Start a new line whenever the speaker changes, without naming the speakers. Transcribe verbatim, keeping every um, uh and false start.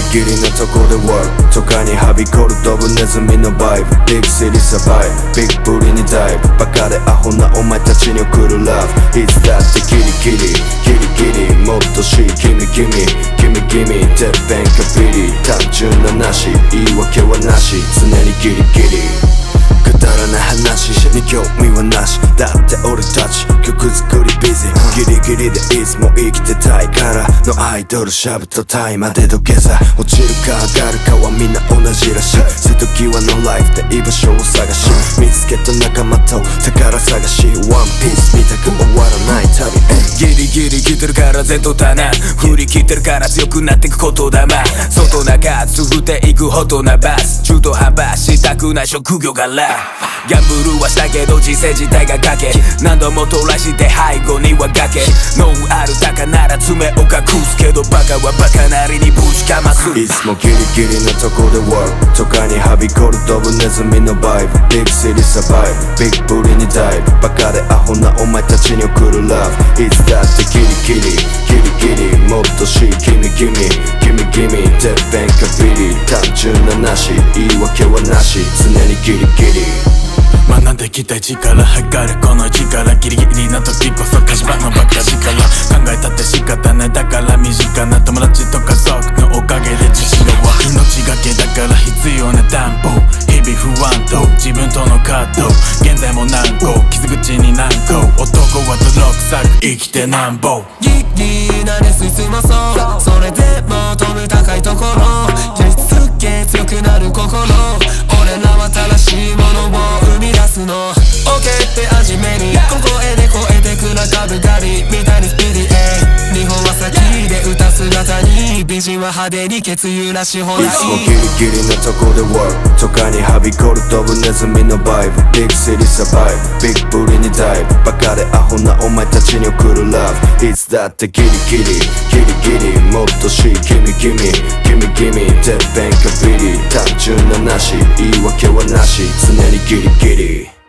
ギリなとこで work 都会にはびこる飛ぶネズミのバイブ Big city survive Big booty にダイブバカでアホなお前たちに送る Love It's that ギリギリギリギリもっとし君君君君てっぺんかビリ単純ななし言い訳はなし常にギリギリくだらない話に興味はなしだって俺たち曲作りビジギリギリでいつも生きてたいからのアイドルシャブとタイまで土下座落ちるか上がるかはみんな同じらしい瀬戸際のライフで居場所を探し見つけた仲間と宝探しワンピース見たく終わらない旅
ギリギリ来てるから前途多難振り切ってるから強くなってくことだま外中つぶっていくほどなバス中途半端したくない職業柄ギャンブルはしたけど人生自体が賭け何度もトライして背後には崖脳ある鷹なら爪を隠すけどバカはバカなりにぶちかます
いつもギリギリなとこで work 都会にはびこる飛ぶネズミのバイブ Big city survive Big booty にダイブバカでアホなお前たちに送る Love It's that ギリギリギリギリもっとし君君君君てっぺんかビリ単純ななし言い訳はなし常にギリギリ
学んできた力測るこの力ギリギリな時こそ火事場のバカ力考えたって仕方ないだから身近な友達と家族のおかげで自信が湧き命がけだから必要な担保日々不安と自分との葛藤現在も難航傷口に難航男は泥臭く生きてなんぼ
ギッギーなレスいつもそうそれでも飛ぶ高いところすっげえ強くなる心俺らは新しいものを生み出すの OK って始めにここへで超えてく中ぶがりみたいにスピーディー日本は先で歌姿に美人は派手に血流なし放題
いつもギリギリなとこで work 都会にはびこる飛ぶネズミのバイブ Big city survive Big booty にダイブバカでアホなお前たちに送る Love It's that ギリギリギリギリもっとし君君君君てっぺんかビリ単純ななし言い訳はなし常にギリギリ